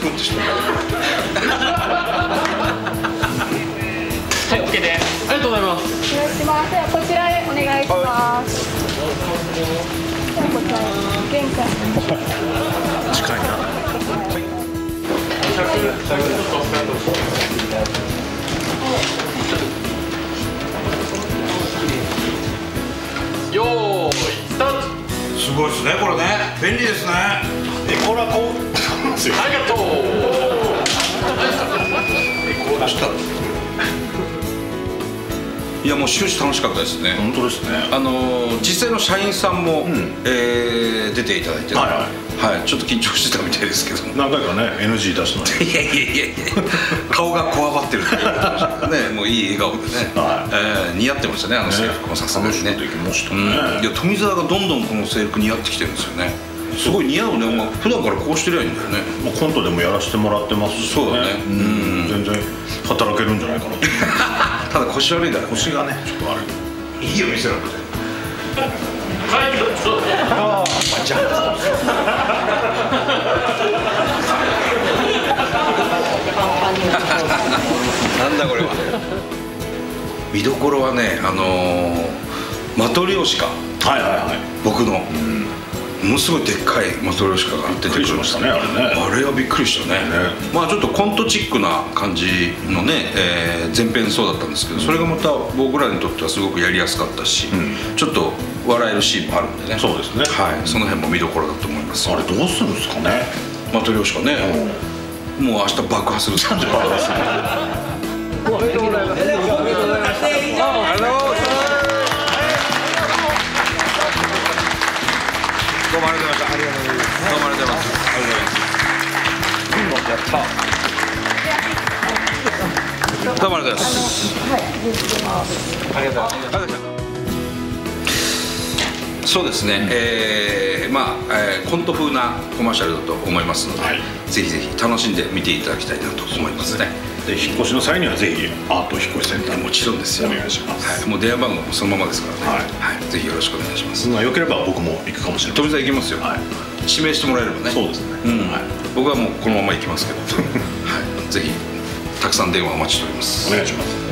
クンとしてる。 はい、OK です。ありがとうございます。 お願いします。ではこちらへお願いします。ではこちらへ玄関。 近いな。 よーい、スタート。 すごいですね、これね。便利ですね。これはこう。 ありがとう。 こう出した。いや、もう終始楽しかったですね。本当ですね。実際の社員さんも、出ていただいて、はい、ちょっと緊張してたみたいですけど。何回かね、NG 出してました。いやいやいやいや、顔がこわばってるっていうね、もういい笑顔でね、似合ってましたね、制服もさすがにね。いや、富澤がどんどんこの制服似合ってきてるんですよね。すごい似合うね。普段からこうしてりゃいいんだよね。コントでもやらせてもらってますし、そうだね。全然働けるんじゃないかな。ただ腰悪いから、腰がねちょっと悪い。いいよ、見せなくて。じゃあなんだこれは。見どころはね、マトリョーシカ、僕のものすごいでっかいマトリョーシカが出てくるましたね。あれはびっくりしたね。まあちょっとコントチックな感じのね、前編そうだったんですけど、それがまた僕らにとってはすごくやりやすかったし、ちょっと笑えるシーンもあるんでね。そうですね。はい、その辺も見どころだと思います。あれどうするんですかね、マトリョーシカね。もう明日爆破するって感じ。爆破する。おめでとうございます。おめでとうございます。ありがとうございます。どうもありがとうございました。ありがとうございます。どうもありがとうございます。ありがとうございます。やった。どうもありがとうございます。はい、ありがとうございます。そうですね。コント風なコマーシャルだと思いますので、ぜひぜひ楽しんで見ていただきたいなと思いますね。で、引っ越しの際にはぜひアート引っ越しセンター、もちろんですよ。お願いします。もう電話番号もそのままですからね。はい、ぜひよろしくお願いします。よければ僕も行くかもしれない。富澤行きますよ。指名してもらえればね。そうですね。僕はもうこのまま行きますけど、ぜひたくさん電話お待ちしております。お願いします。